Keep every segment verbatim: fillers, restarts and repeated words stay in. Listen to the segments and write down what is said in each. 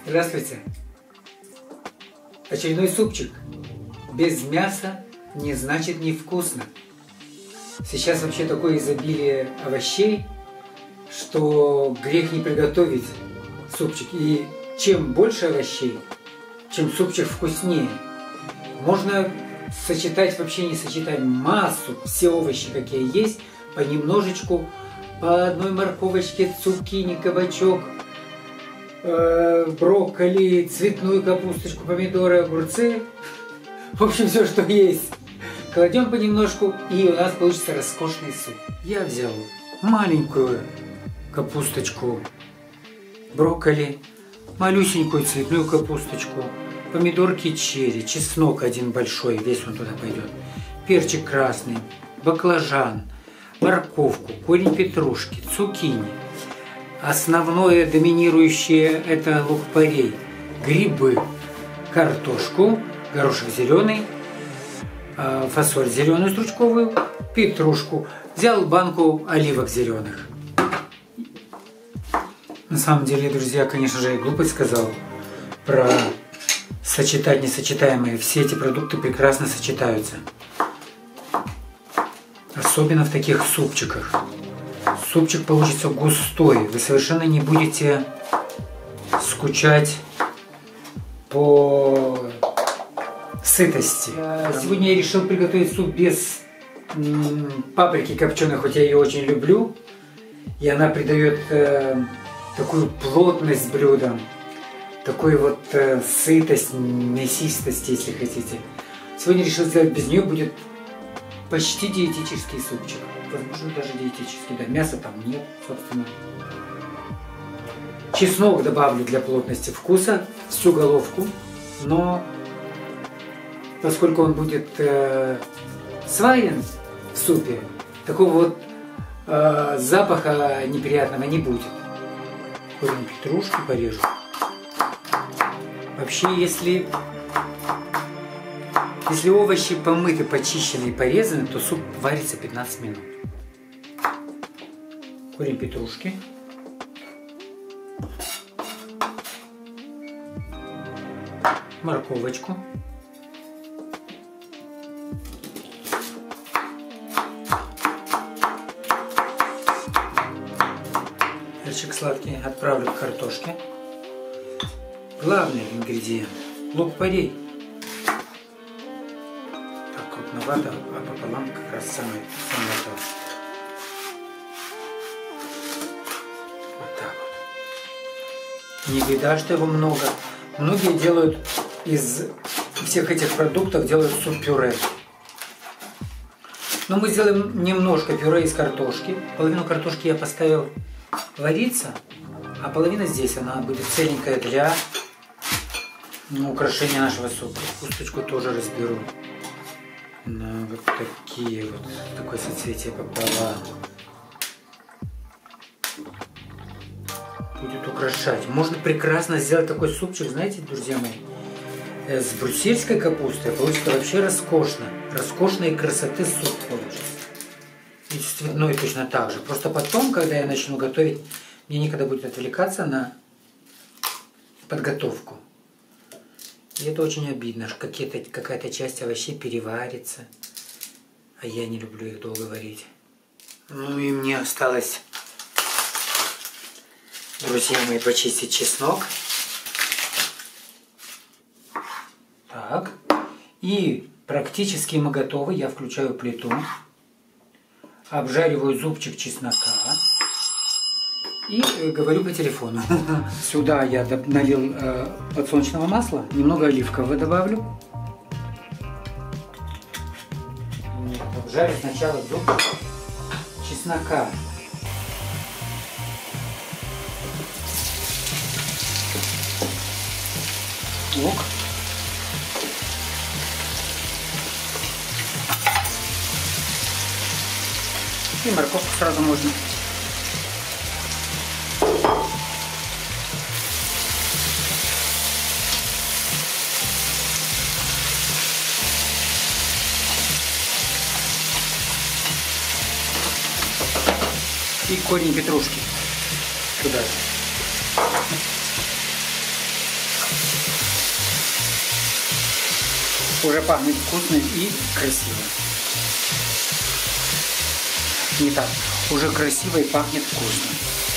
Здравствуйте! Очередной супчик. Без мяса не значит невкусно. Сейчас вообще такое изобилие овощей, что грех не приготовить супчик. И чем больше овощей, чем супчик вкуснее. Можно сочетать, вообще не сочетать, массу, все овощи, какие есть, понемножечку, по одной морковочке, цукини, кабачок, э, брокколи, цветную капусточку, помидоры, огурцы. В общем, все, что есть. Кладем понемножку, и у нас получится роскошный суп. Я взял маленькую капусточку, брокколи, малюсенькую цветную капусточку, помидорки черри, чеснок один большой, весь он туда пойдет, перчик красный, баклажан, морковку, корень петрушки, цукини. Основное, доминирующее, это лук-порей, грибы, картошку, горошек зеленый, фасоль зеленую стручковую, петрушку. Взял банку оливок зеленых. На самом деле, друзья, конечно же, я глупость сказал про сочетать несочетаемые. Все эти продукты прекрасно сочетаются. Особенно в таких супчиках. Супчик получится густой. Вы совершенно не будете скучать по сытости. Сегодня я решил приготовить суп без паприки копченой, хоть я ее очень люблю. И она придает э, такую плотность блюдам, такую вот э, сытость, мясистость, если хотите. Сегодня решил сделать без нее, будет почти диетический супчик. Возможно, даже диетический, да. Мяса там нет, собственно. Чеснок добавлю для плотности вкуса, всю головку, но поскольку он будет э, сварен в супе, такого вот э, запаха неприятного не будет. Корень петрушки порежу. Вообще, если, если овощи помыты, почищены и порезаны, то суп варится пятнадцать минут. Корень петрушки. Морковочку. Перчик сладкий отправлю к картошке. Главный ингредиент – лук-порей. Так, крупновато, а пополам как раз самое, самое то. Вот так вот. Не беда, что его много. Многие делают из всех этих продуктов делают суп-пюре. Но мы сделаем немножко пюре из картошки. Половину картошки я поставил вариться, а половина здесь, она будет целенькая для ну, украшения нашего супа. Кусточку тоже разберу на вот такие вот, такое соцветие пополам. Будет украшать. Можно прекрасно сделать такой супчик, знаете, друзья мои, с брюссельской капустой. Получится вообще роскошно. Роскошной красоты суп получится. И с цветной точно так же. Просто потом, когда я начну готовить, мне некогда будет отвлекаться на подготовку. И это очень обидно, что какая-то часть овощей переварится. А я не люблю их долго варить. Ну и мне осталось, друзья мои, почистить чеснок. Так. И практически мы готовы. Я включаю плиту. Обжариваю зубчик чеснока. И говорю по телефону. Сюда я налил э, подсолнечного масла. Немного оливкового добавлю. Обжарю сначала зубчик чеснока. Лук. И морковку сразу можно. И корень петрушки туда же. Уже пахнет вкусно и красиво. Не так. Уже красиво и пахнет вкусно.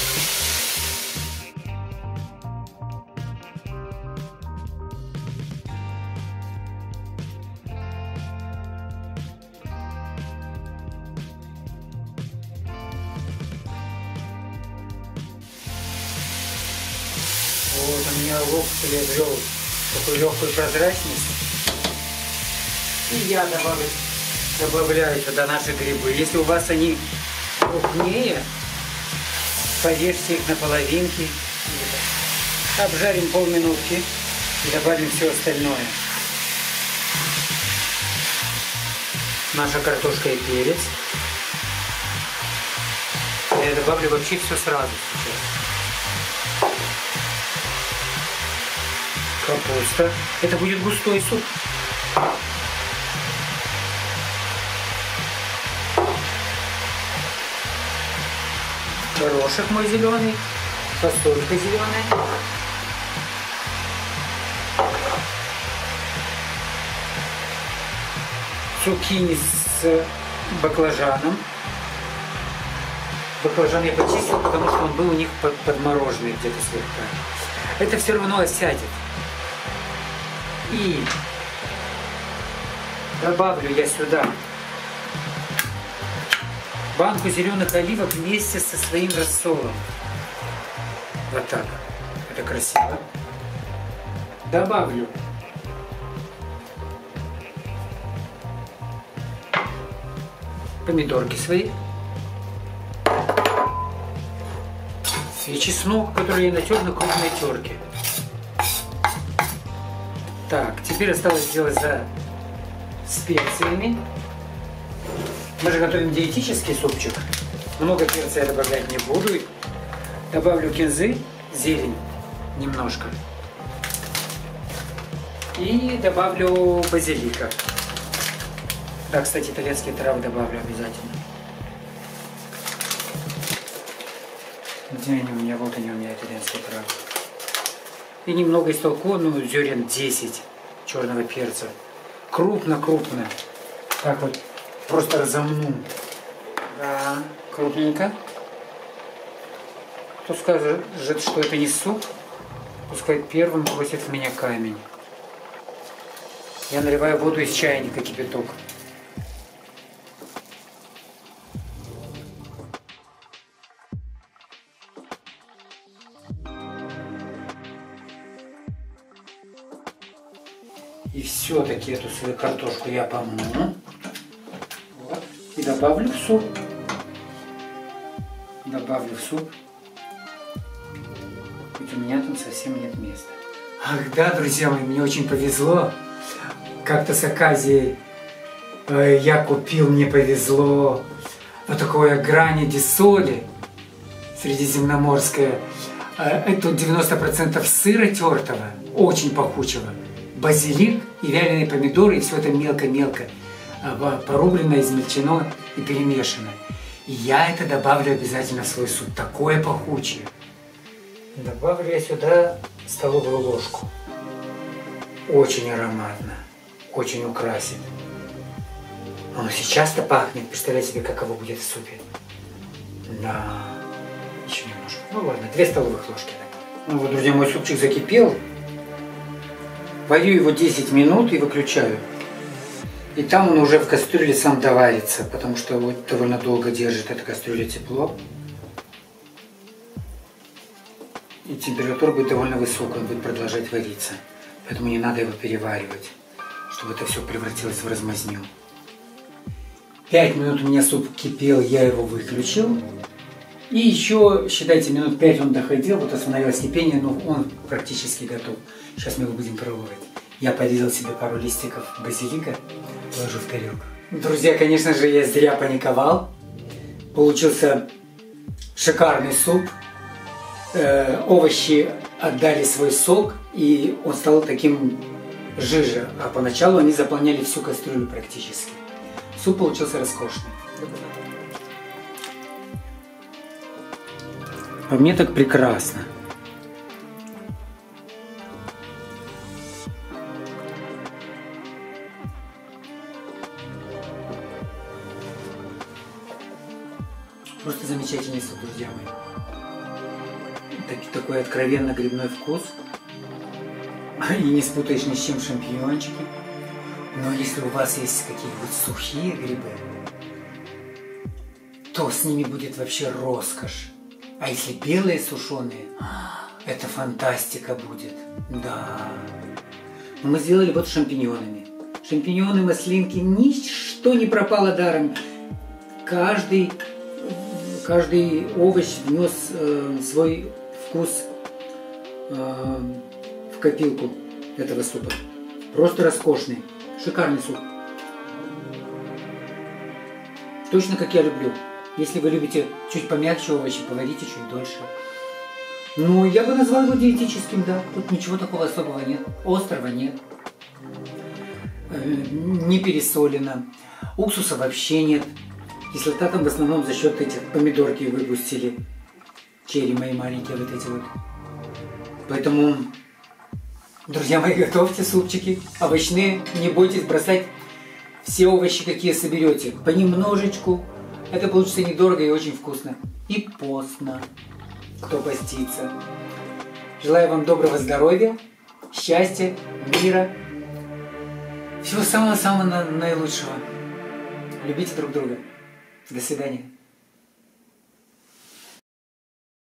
Вот у меня лук приобрел такую легкую прозрачность. И я добавлю, добавляю туда наши грибы. Если у вас они крупнее, порежьте их на половинки. Обжарим полминутки и добавим все остальное. Наша картошка и перец. Я добавлю вообще все сразу сейчас. Капуста. Это будет густой суп. Горошек мой зеленый, фасолька зеленая. Цукини с баклажаном. Баклажан я почистил, потому что он был у них подмороженный где-то слегка. Это все равно осядет. И добавлю я сюда банку зеленых оливок вместе со своим рассолом. Вот так. Это красиво. Добавлю помидорки свои. И чеснок, который я натер на крупной терке. Так, теперь осталось сделать за специями. Мы же готовим диетический супчик. Много перца я добавлять не буду. Добавлю кинзы, зелень немножко. И добавлю базилика. Да, кстати, итальянские травы добавлю обязательно. Где они у меня? Вот они у меня, итальянские травы. И немного истолку, ну, зерен десять черного перца. Крупно-крупно. Так вот, просто разомну. Да, крупненько. Кто скажет, что это не суп, пускай первым бросит в меня камень. Я наливаю воду из чайника, кипяток. И все-таки эту свою картошку я помну. Вот. И добавлю в суп. Добавлю в суп. Ведь у меня там совсем нет места. Ах да, друзья мои, мне очень повезло. Как-то с оказией э, я купил, мне повезло, вот такое грани ди соли средиземноморское. Э, это девяносто процентов сыра тертого, очень пахучего. Базилик и вяленые помидоры, и все это мелко-мелко порублено, измельчено и перемешано. И я это добавлю обязательно в свой суп, такое пахучее. Добавлю я сюда столовую ложку. Очень ароматно, очень украсит. Но сейчас-то пахнет, представляете себе, каково будет в супе. Да, еще немножко. Ну ладно, две столовых ложки. Ну вот, друзья, мой супчик закипел. Варю его десять минут и выключаю. И там он уже в кастрюле сам доварится, потому что вот довольно долго держит эта кастрюля тепло. И температура будет довольно высокая, он будет продолжать вариться. Поэтому не надо его переваривать, чтобы это все превратилось в размазню. пять минут у меня суп кипел, я его выключил. И еще, считайте, минут пять он доходил, вот остановилось кипение, но он практически готов. Сейчас мы его будем пробовать. Я порезал себе пару листиков базилика, положу в тарелку. Друзья, конечно же, я зря паниковал. Получился шикарный суп. Э, овощи отдали свой сок, и он стал таким жиже. А поначалу они заполняли всю кастрюлю практически. Суп получился роскошный. По мне так прекрасно. Просто замечательный суп, друзья мои. Так, такой откровенно грибной вкус. И не спутаешь ни с чем шампиньончики. Но если у вас есть какие-нибудь сухие грибы, то с ними будет вообще роскошь. А если белые сушеные, это фантастика будет. Да. Но мы сделали вот с шампиньонами. Шампиньоны, маслинки, ничто не пропало даром. Каждый, каждый овощ внес э, свой вкус э, в копилку этого супа. Просто роскошный, шикарный суп. Точно как я люблю. Если вы любите чуть помягче овощи, поварите чуть дольше. Ну, я бы назвал его диетическим, да. Тут ничего такого особого нет. Острого нет. Не пересолено. Уксуса вообще нет. Кислота там в основном за счет этих помидорки выпустили. Черри мои маленькие вот эти вот. Поэтому, друзья мои, готовьте супчики овощные. Не бойтесь бросать все овощи, какие соберете. Понемножечку. Это получится недорого и очень вкусно. И постно, кто постится. Желаю вам доброго здоровья, счастья, мира. Всего самого-самого наилучшего. Любите друг друга. До свидания.